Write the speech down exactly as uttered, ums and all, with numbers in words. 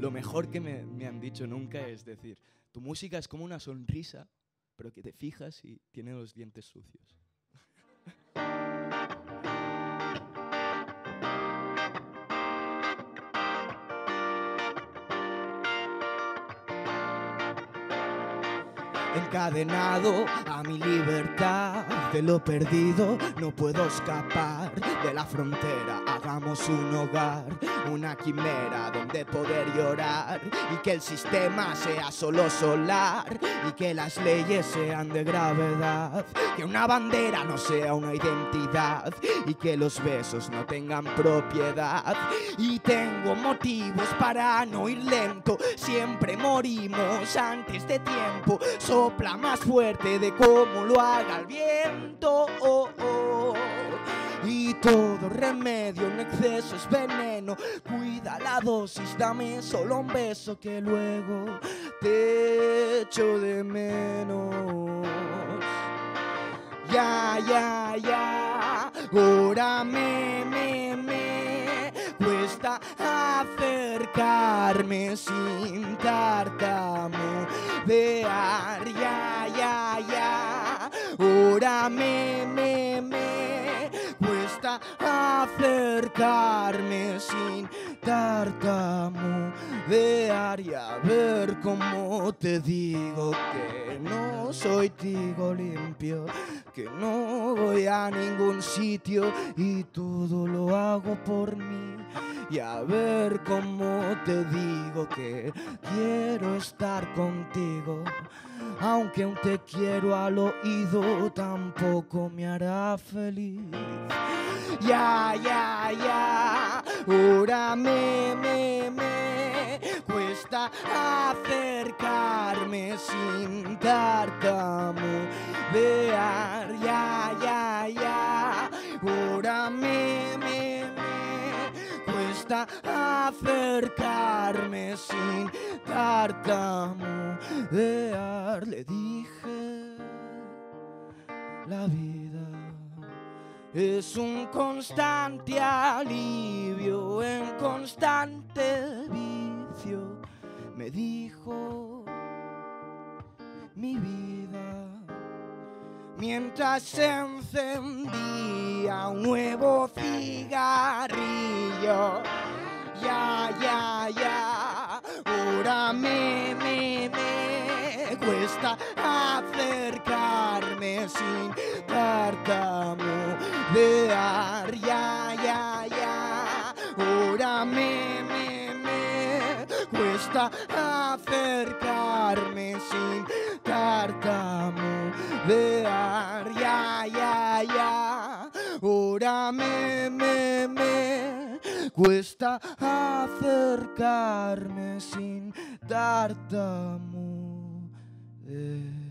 lo mejor que me, me han dicho nunca es decir, tu música es como una sonrisa, pero que te fijas y tiene los dientes sucios. Encadenado a mi libertad, de lo perdido no puedo escapar de la frontera. Hagamos un hogar, una quimera donde poder llorar y que el sistema sea solo solar y que las leyes sean de gravedad, que una bandera no sea una identidad y que los besos no tengan propiedad. Y tengo motivos para no ir lento, siempre morimos antes de tiempo. Sopla más fuerte de cómo lo haga el viento, oh, oh. Y todo remedio en exceso es veneno. Cuida la dosis, dame solo un beso que luego te echo de menos. Ya, ya, ya, ahora me, me, me cuesta acercarme sin tartamudear. Ya, ya, ya, ahora me, me, me cuesta acercarme sin tartamudear. Y a ver cómo te digo que no soy tigo limpio, que no voy a ningún sitio y todo lo hago por mí. Y a ver cómo te digo que quiero estar contigo, aunque aún te quiero al oído, tampoco me hará feliz. Ya, ya, ya, ahora me, me, me cuesta acercarme sin tartamudear. Ya, ya, ya, ahora me, me, me cuesta acercarme sin tartamudear. Le dije, la vida es un constante alivio en constante vicio. Me dijo, mi vida, mientras se encendía un nuevo cigarrillo. Ya, ya, ya, ahora me, me, me cuesta acercarme sin tartamudear. Ya, ya, ya, ahora me, me, me cuesta acercarme sin tartamudear. Ya, ya, ya, ahora me, me, me cuesta acercarme sin tartamudear.